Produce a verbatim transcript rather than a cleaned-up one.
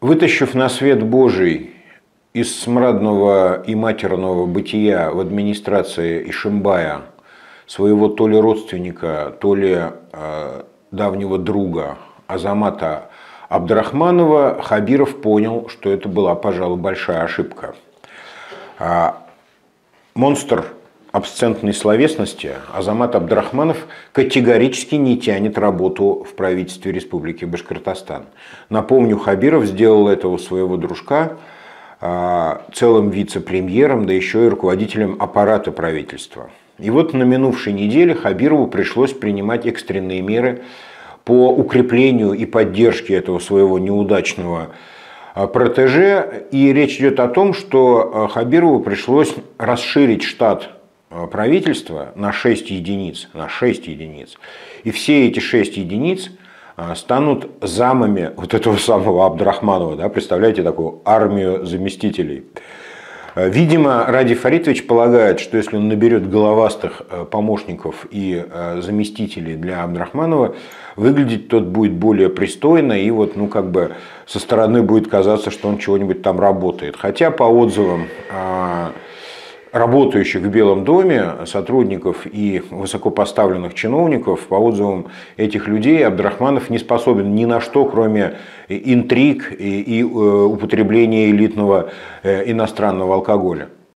Вытащив на свет Божий из смрадного и матерного бытия в администрации Ишимбая своего то ли родственника, то ли э, давнего друга Азамата Абдрахманова, Хабиров понял, что это была, пожалуй, большая ошибка. А монстр абсцентной словесности Азамат Абдрахманов категорически не тянет работу в правительстве Республики Башкортостан. Напомню, Хабиров сделал этого своего дружка целым вице-премьером, да еще и руководителем аппарата правительства. И вот на минувшей неделе Хабирову пришлось принимать экстренные меры по укреплению и поддержке этого своего неудачного протеже. И речь идет о том, что Хабирову пришлось расширить штат правительства на шесть единиц, на шесть единиц. И все эти шесть единиц станут замами вот этого самого Абдрахманова. Да, представляете такую армию заместителей. Видимо, Ради Фаритович полагает, что если он наберет головастых помощников и заместителей для Абдрахманова, выглядеть тот будет более пристойно, и вот, ну, как бы со стороны будет казаться, что он чего-нибудь там работает. Хотя по отзывам работающих в Белом доме сотрудников и высокопоставленных чиновников, по отзывам этих людей, Абдрахманов не способен ни на что, кроме интриг и употребления элитного иностранного алкоголя.